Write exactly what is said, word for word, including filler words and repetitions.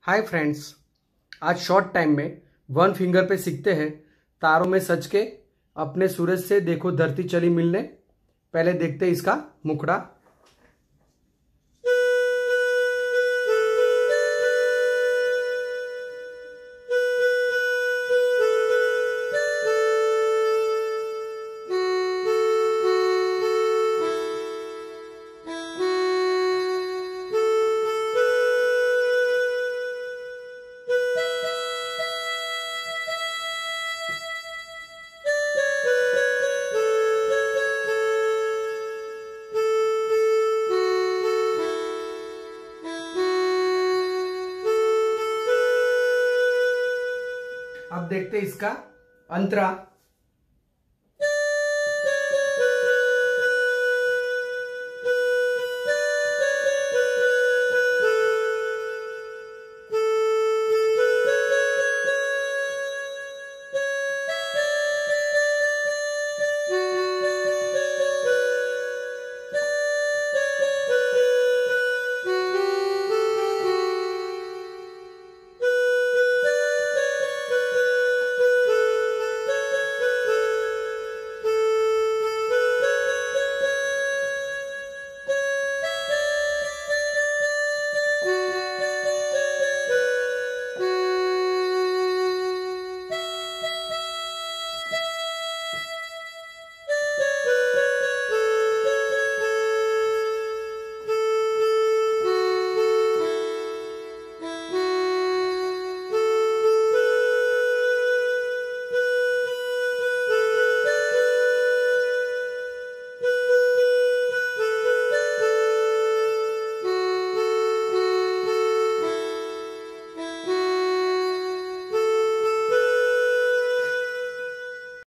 हाय friends, आज short time में one finger पे सीखते हैं तारों में सज के अपने सूरज से देखो धरती चली मिलने। पहले देखते हैं इसका मुखड़ा। अब देखते हैं इसका अंतरा।